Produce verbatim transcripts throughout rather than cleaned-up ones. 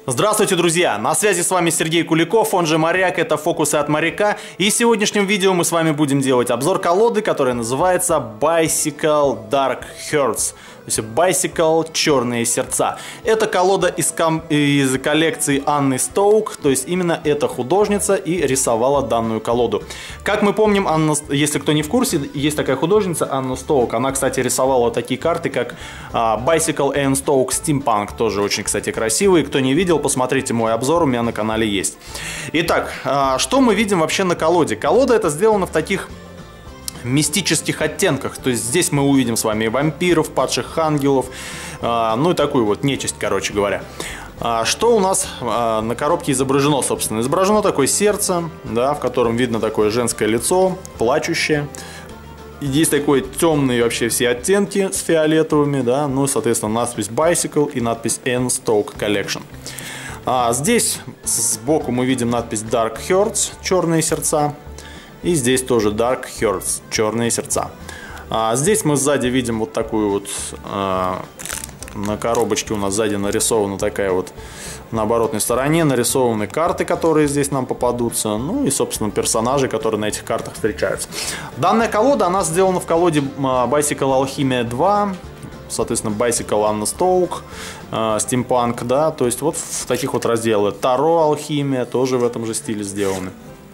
Здравствуйте, друзья! На связи с вами Сергей Куликов, он же Моряк, это «Фокусы от моряка». И в сегодняшнем видео мы с вами будем делать обзор колоды, которая называется Bicycle Dark Hearts. То есть Bicycle Черные сердца. Это колода из, ком... из коллекции Анны Стоук, то есть именно эта художница и рисовала данную колоду. Как мы помним, Анна... если кто не в курсе, есть такая художница Анна Стоук. Она, кстати, рисовала такие карты, как uh, Bicycle and Stoke Steampunk, тоже очень, кстати, красивые. Кто не видел, посмотрите мой обзор, у меня на канале есть. Итак, uh, что мы видим вообще на колоде? Колода это сделана в таких мистических оттенках. То есть здесь мы увидим с вами вампиров, падших ангелов, э, ну и такую вот нечисть, короче говоря. А что у нас э, на коробке изображено, собственно? Изображено такое сердце, да, в котором видно такое женское лицо, плачущее. И здесь такой темные вообще все оттенки с фиолетовыми, да, ну, соответственно, надпись Bicycle и надпись Anne Stoke Collection. А здесь сбоку мы видим надпись Dark Hearts, черные сердца. И здесь тоже Dark Hearts, черные сердца. А здесь мы сзади видим вот такую вот, а, на коробочке у нас сзади нарисована такая вот, на оборотной стороне нарисованы карты, которые здесь нам попадутся. Ну и, собственно, персонажи, которые на этих картах встречаются. Данная колода, она сделана в колоде Bicycle Alchemia два, соответственно, Bicycle Anna Stoke, Steampunk, да, то есть вот в таких вот разделах. Таро Алхимия тоже в этом же стиле сделаны.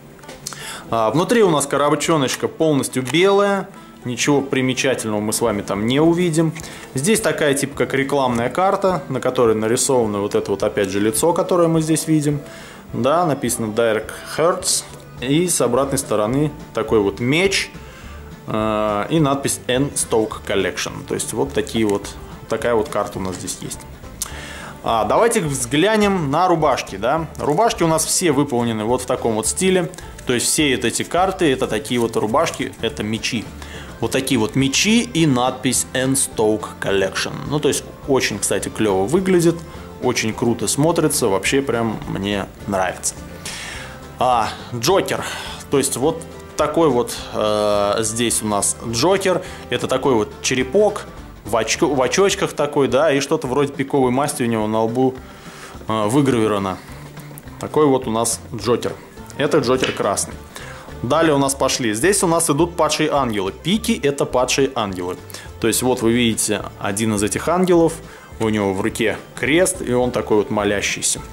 А, внутри у нас коробочоночка полностью белая, ничего примечательного мы с вами там не увидим. Здесь такая типа как рекламная карта, на которой нарисовано вот это вот опять же лицо, которое мы здесь видим. Да, написано Dark Hearts. И с обратной стороны такой вот меч э, и надпись Anne Stoke Collection. То есть вот такие вот, такая вот карта у нас здесь есть. А, давайте взглянем на рубашки, да. Рубашки у нас все выполнены вот в таком вот стиле. То есть все вот эти карты, это такие вот рубашки, это мечи. Вот такие вот мечи и надпись Anne Stoke Collection. Ну, то есть очень, кстати, клево выглядит, очень круто смотрится, вообще прям мне нравится. А, Джокер, то есть вот такой вот э, здесь у нас Джокер, это такой вот черепок, в, очко, в очочках такой, да, и что-то вроде пиковой масти у него на лбу э, выгравировано. Такой вот у нас Джокер. Это Джокер красный. Далее у нас пошли. Здесь у нас идут падшие ангелы. Пики – это падшие ангелы. То есть вот вы видите один из этих ангелов. У него в руке крест, и он такой вот молящийся.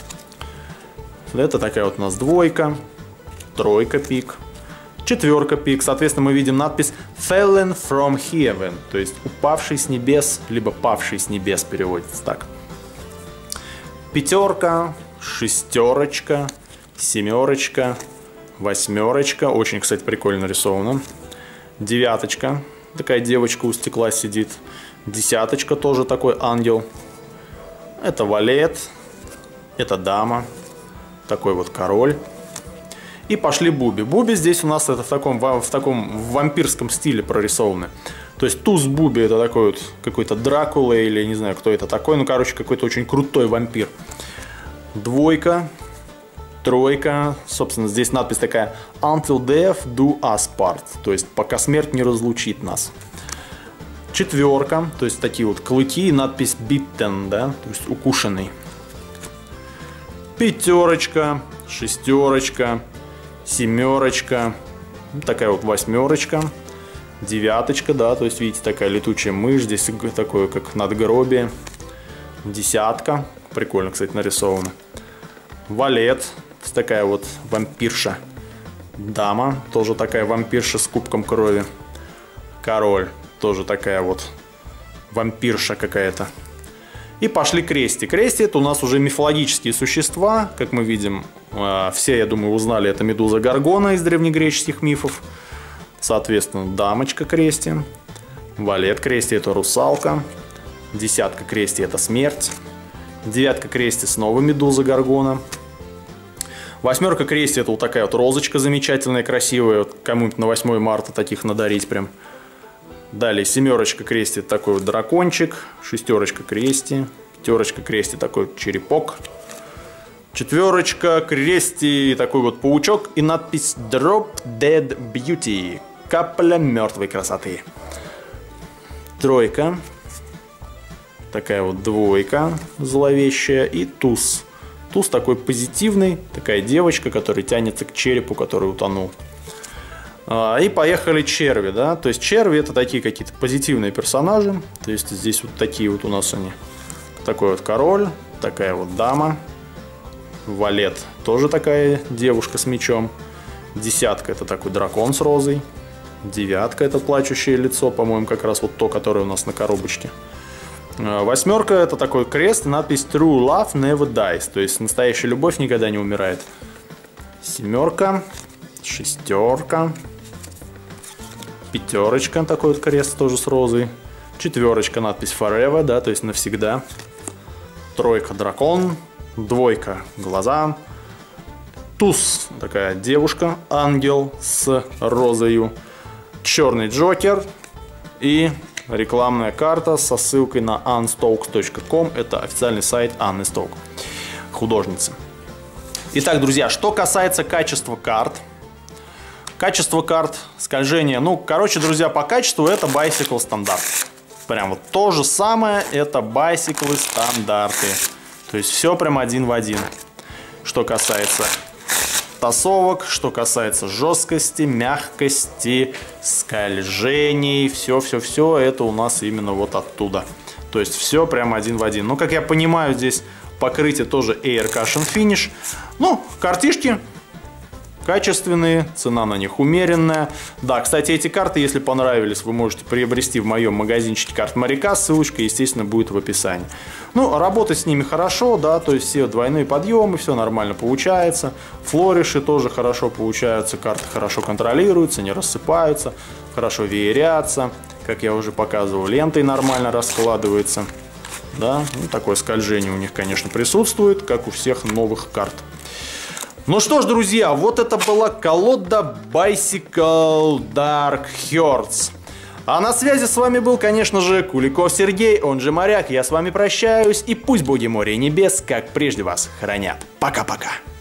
Это такая вот у нас двойка, тройка пик, четверка пик. Соответственно, мы видим надпись Fallen from Heaven. То есть упавший с небес, либо павший с небес переводится так. Пятерка, шестерочка, семерочка, восьмерочка, очень, кстати, прикольно нарисовано. Девяточка, такая девочка у стекла сидит. Десяточка, тоже такой ангел. Это валет, это дама, такой вот король. И пошли буби. Буби здесь у нас это в таком, в таком вампирском стиле прорисованы. То есть туз буби это такой вот какой-то Дракула или не знаю, кто это такой. Ну, короче, какой-то очень крутой вампир. Двойка. Тройка, собственно, здесь надпись такая Until death do us part, то есть пока смерть не разлучит нас. Четверка, то есть такие вот клыки, надпись Bitten, да, то есть укушенный. Пятерочка, шестерочка, семерочка, такая вот восьмерочка, девяточка, да, то есть видите такая летучая мышь, здесь такое как надгробие. Десятка, прикольно, кстати, нарисовано. Валет. Такая вот вампирша. Дама, тоже такая вампирша с кубком крови. Король, тоже такая вот вампирша какая-то. И пошли крести. Крести это у нас уже мифологические существа. Как мы видим, все, я думаю, узнали, это Медуза Горгона из древнегреческих мифов. Соответственно, дамочка крести. Валет крести это русалка. Десятка крести это смерть. Девятка крести снова Медуза Горгона. Восьмерка крести это вот такая вот розочка замечательная, красивая. Вот кому-нибудь на восьмое марта таких надарить прям. Далее семерочка крести это такой вот дракончик. Шестерочка крести. Пятерочка крести такой вот черепок. Четверочка крести такой вот паучок. И надпись Drop Dead Beauty. Капля мертвой красоты. Тройка. Такая вот двойка зловещая. И туз. Туз такой позитивный, такая девочка, которая тянется к черепу, который утонул. И поехали черви, да, то есть черви это такие какие-то позитивные персонажи, то есть здесь вот такие вот у нас они, такой вот король, такая вот дама, валет тоже такая девушка с мечом, десятка это такой дракон с розой, девятка это плачущее лицо, по-моему, как раз вот то, которое у нас на коробочке, восьмерка это такой крест, надпись True Love Never Dies, то есть настоящая любовь никогда не умирает, семерка, шестерка, пятерочка, такой вот крест тоже с розой. Четверочка, надпись Forever, да, то есть навсегда. Тройка, дракон. Двойка, глаза. Туз, такая девушка, ангел с розою. Черный Джокер. И рекламная карта со ссылкой на анн стоукс точка ком. Это официальный сайт Анны Стоук, художницы. Итак, друзья, что касается качества карт. Качество карт, скольжение. Ну, короче, друзья, по качеству это Bicycle стандарт. Прям вот то же самое, это Bicycle стандарты. То есть все прям один в один. Что касается тасовок, что касается жесткости, мягкости, скольжений. Все-все-все это у нас именно вот оттуда. То есть все прям один в один. Ну, как я понимаю, здесь покрытие тоже Air Cushion Finish. Ну, картишки качественные, цена на них умеренная. Да, кстати, эти карты, если понравились, вы можете приобрести в моем магазинчике карт моряка. Ссылочка, естественно, будет в описании. Ну, работать с ними хорошо, да, то есть все двойные подъемы, все нормально получается. Флориши тоже хорошо получаются, карты хорошо контролируются, не рассыпаются, хорошо веерятся. Как я уже показывал, лентой нормально раскладывается. Да, ну, такое скольжение у них, конечно, присутствует, как у всех новых карт. Ну что ж, друзья, вот это была колода Bicycle Dark Hearts. А на связи с вами был, конечно же, Куликов Сергей, он же Моряк. Я с вами прощаюсь, и пусть боги моря и небес, как прежде, вас хранят. Пока-пока.